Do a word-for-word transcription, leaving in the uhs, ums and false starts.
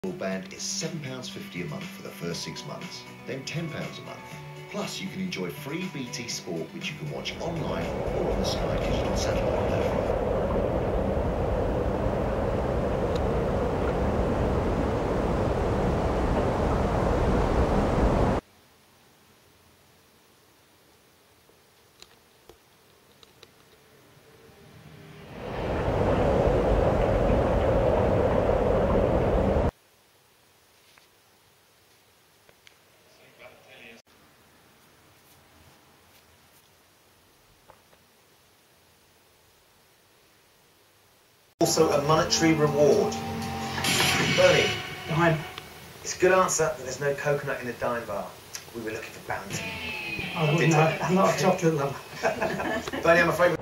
Broadband is seven pounds fifty a month for the first six months, then ten pounds a month. Plus, you can enjoy free B T Sport, which you can watch online or on the Sky Digital satellite platform. Also a monetary reward. Bernie. Dime. It's a good answer that there's no coconut in the dime bar. We were looking for bounty. I wouldn't know. I'm not a chocolate lover. Bernie, I'm afraid